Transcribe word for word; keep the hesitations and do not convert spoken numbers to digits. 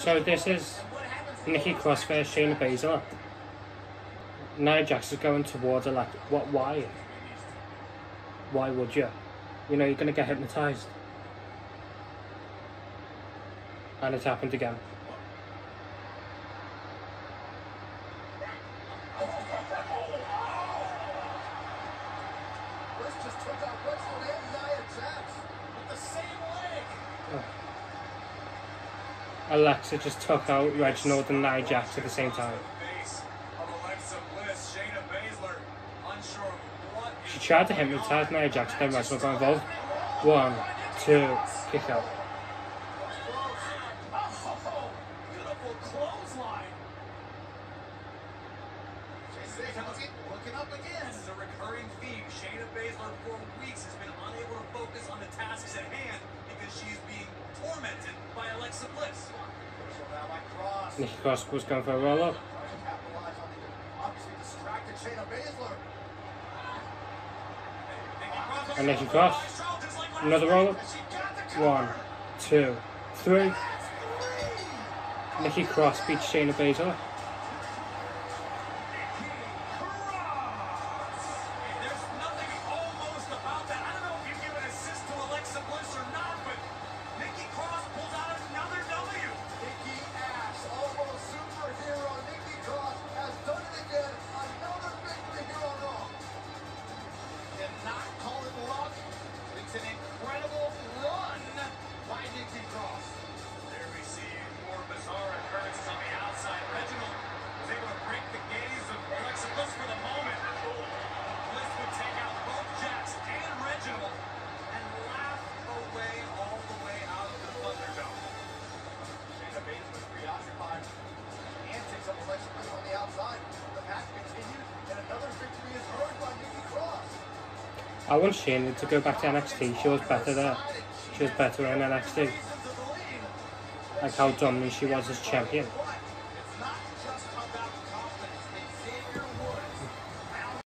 So this is Nikki Cross versus Shayna Baszler. Nia Jax is going towards her like, what? Why? Why would you? You know you're gonna get hypnotized. And it's happened again. Alexa just took out Reginald and Nia Jax at the same time. She tried to hypnotize Nia Jax, then Reginald got involved. One, two, kick out. Looking up again. This is a recurring theme. Shayna Baszler for weeks has been unable to focus on the tasks at hand because she's being tormented by Alexa Bliss. Nikki Cross was going for a roll up. And Nikki Cross. Another roll up. One, two, three. Nikki Cross beats Shayna Baszler. An incredible run by Nikki Cross. There we see more bizarre occurrences on the outside. Reginald was able to break the gaze of Alexa Bliss for the moment. Bliss would take out both Jax and Reginald and laugh away all the way out of the Thunderdome. Shayna Baszler was preoccupied. Antics of Alexa Bliss on the outside. The match continued, and another victory is earned by Nikki Cross. I want Shayna to go back to N X T. She was better there. She was better in N X T. Like how dominant she was as champion.